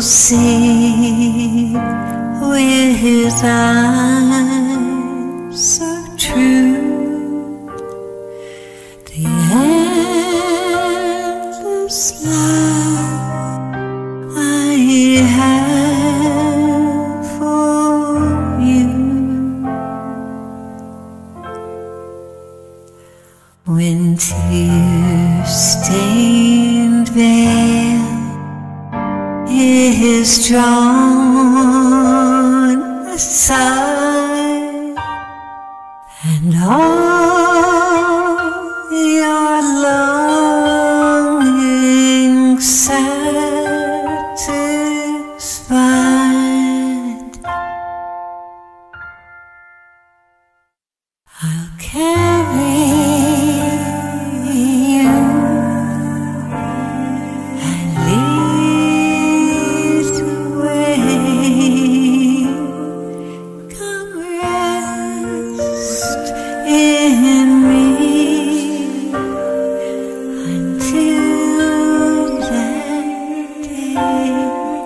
see with his eyes so true the endless love I have for you. When tear-stained veil is drawn aside, and all your longings satisfied, I'll carry you and lead the way. Come rest in me until that day.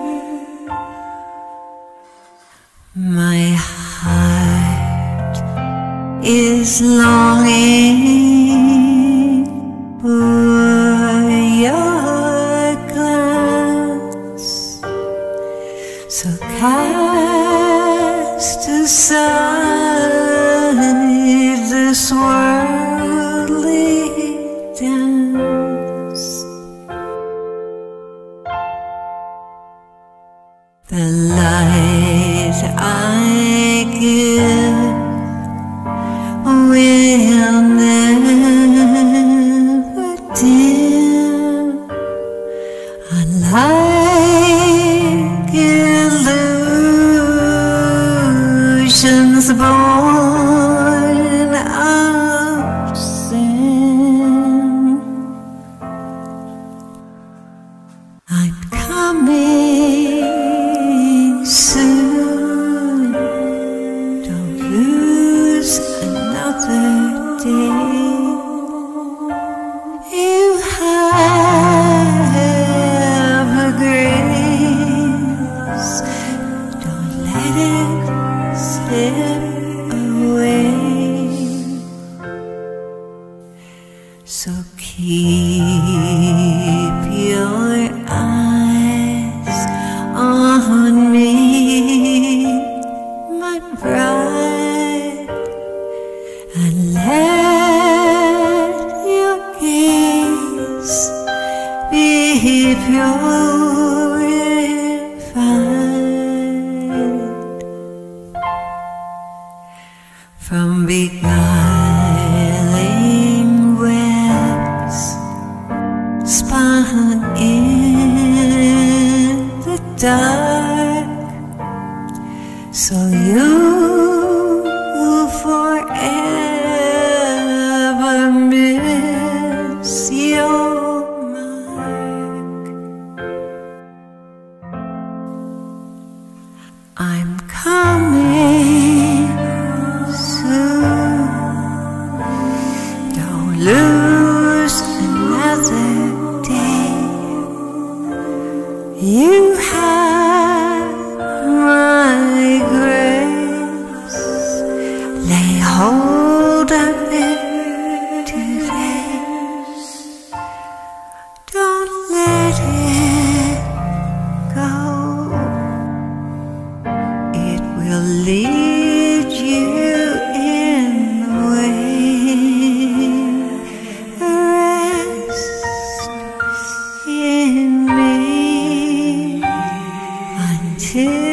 My heart is longing for your glance, so cast aside this worldly dance. The light I give will never dim, unlike illusions born of sin. I'm coming soon. Don't lose another day. You have a grace. Don't let it slip away. So keep your eyes on me, my bride, and let your gaze be purified from beguiling webs spun in the dark, so you forever miss your mark. I'm coming soon. Don't lose another day. You have my grace. Lay hold of it today. Don't let it go. It will lead you in the way. Rest in me until